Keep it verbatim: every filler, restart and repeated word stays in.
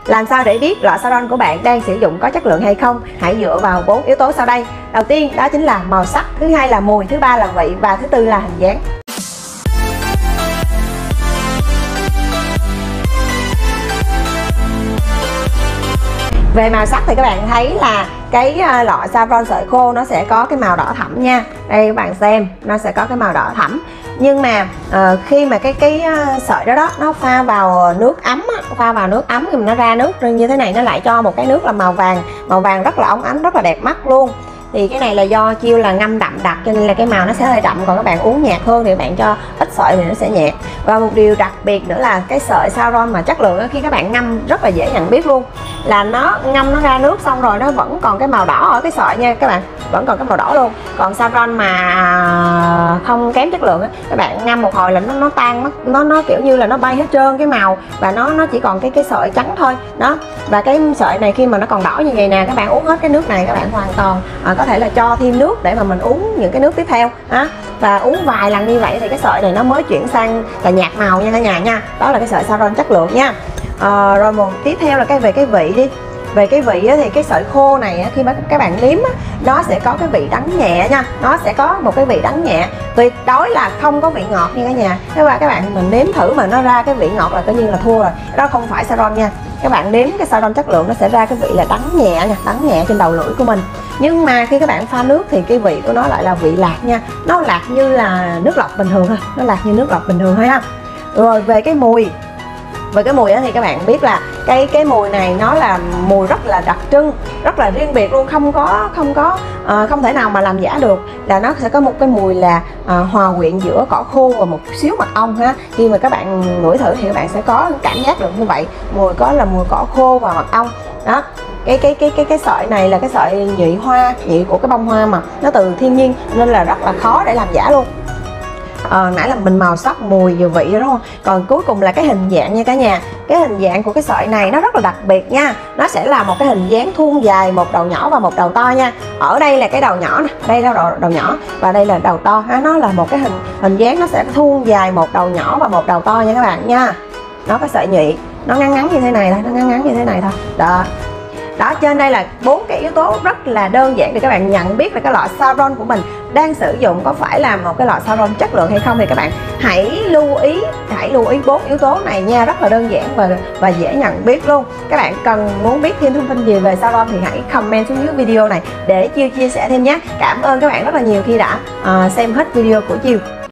Làm sao để biết lọ saffron của bạn đang sử dụng có chất lượng hay không? Hãy dựa vào bốn yếu tố sau đây. Đầu tiên đó chính là màu sắc, thứ hai là mùi, thứ ba là vị và thứ tư là hình dáng. Về màu sắc thì các bạn thấy là cái lọ saffron sợi khô nó sẽ có cái màu đỏ thẫm nha. Đây các bạn xem, nó sẽ có cái màu đỏ thẫm. Nhưng mà uh, khi mà cái cái sợi đó đó nó pha vào nước ấm á, pha vào nước ấm thì nó ra nước như thế này, nó lại cho một cái nước là màu vàng, màu vàng rất là óng ánh, rất là đẹp mắt luôn. Thì cái này là do chiêu là ngâm đậm đặc cho nên là cái màu nó sẽ hơi đậm, còn các bạn uống nhạt hơn thì các bạn cho ít sợi thì nó sẽ nhạt. Và một điều đặc biệt nữa là cái sợi saffron mà chất lượng đó, khi các bạn ngâm rất là dễ nhận biết luôn, là nó ngâm nó ra nước xong rồi nó vẫn còn cái màu đỏ ở cái sợi nha các bạn, vẫn còn cái màu đỏ luôn. Còn saffron mà không kém chất lượng á, các bạn ngâm một hồi là nó nó tan mất, nó nó kiểu như là nó bay hết trơn cái màu và nó nó chỉ còn cái cái sợi trắng thôi đó. Và cái sợi này khi mà nó còn đỏ như vậy nè, các bạn uống hết cái nước này các bạn hoàn toàn à, có thể là cho thêm nước để mà mình uống những cái nước tiếp theo á. Và uống vài lần như vậy thì cái sợi này nó mới chuyển sang là nhạt màu nha cả nhà nha. Đó là cái sợi saffron chất lượng nha. À, rồi một tiếp theo là cái về cái vị đi. Về cái vị thì cái sợi khô này khi mà các bạn nếm nó sẽ có cái vị đắng nhẹ nha, nó sẽ có một cái vị đắng nhẹ, tuyệt đối là không có vị ngọt nha cả nhà. Nếu mà các bạn mình nếm thử mà nó ra cái vị ngọt là tự nhiên là thua rồi, đó không phải saffron nha. Các bạn nếm cái saffron chất lượng nó sẽ ra cái vị là đắng nhẹ nha, đắng nhẹ trên đầu lưỡi của mình. Nhưng mà khi các bạn pha nước thì cái vị của nó lại là vị lạc nha, nó lạc như là nước lọc bình thường thôi, nó lạc như nước lọc bình thường thôi ha. Rồi về cái mùi, về cái mùi đó thì các bạn biết là cái cái mùi này nó là mùi rất là đặc trưng, rất là riêng biệt luôn, không có không có uh, không thể nào mà làm giả được. Là nó sẽ có một cái mùi là uh, hòa quyện giữa cỏ khô và một xíu mật ong ha. Khi mà các bạn ngửi thử thì các bạn sẽ có cảm giác được như vậy, mùi có là mùi cỏ khô và mật ong đó. Cái cái cái cái cái sợi này là cái sợi nhụy hoa, nhụy của cái bông hoa mà nó từ thiên nhiên nên là rất là khó để làm giả luôn. À, nãy là mình màu sắc, mùi và vị đó đúng không? Còn cuối cùng là cái hình dạng nha cả nhà. Cái hình dạng của cái sợi này nó rất là đặc biệt nha. Nó sẽ là một cái hình dáng thuôn dài, một đầu nhỏ và một đầu to nha. Ở đây là cái đầu nhỏ nè, đây là đầu, đầu nhỏ và đây là đầu to ha. Nó là một cái hình hình dáng nó sẽ thuôn dài, một đầu nhỏ và một đầu to nha các bạn nha. Nó có sợi nhụy, nó ngắn ngắn như thế này thôi, nó ngắn ngắn như thế này thôi. Đó. Đó, trên đây là bốn cái yếu tố rất là đơn giản để các bạn nhận biết là cái lọ saffron của mình đang sử dụng có phải là một cái lọ saffron chất lượng hay không. Thì các bạn hãy lưu ý, hãy lưu ý bốn yếu tố này nha, rất là đơn giản và và dễ nhận biết luôn. Các bạn cần muốn biết thêm thông tin gì về saffron thì hãy comment xuống dưới video này để Chiêu chia sẻ thêm nhé. Cảm ơn các bạn rất là nhiều khi đã uh, xem hết video của Chiêu.